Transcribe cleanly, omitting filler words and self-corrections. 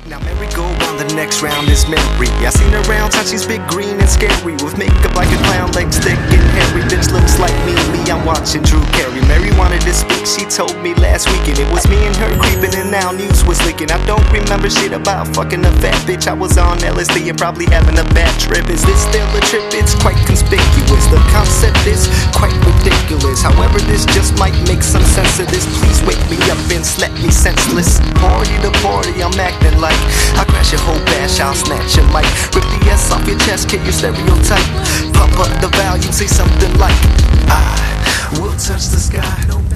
Now merry go round, the next round is Mary. I seen her around town, she's big, green and scary, with makeup like a clown, legs thick and hairy. Bitch looks like me, I'm watching Drew Carey. Mary wanted to speak, she told me last weekend. It was me and her creeping and now news was leaking. I don't remember shit about fucking a fat bitch. I was on LSD and probably having a bad trip. Is this still a trip? It's quite conspicuous. The concept is quite ridiculous. However, this just might make some sense of this. Please wake me up and slap me senseless. Party to party, I'm acting like I'll crash your whole bash, I'll snatch your mic. Rip the S off your chest, kick your stereotype. Pump up the volume, say something like I will touch the sky.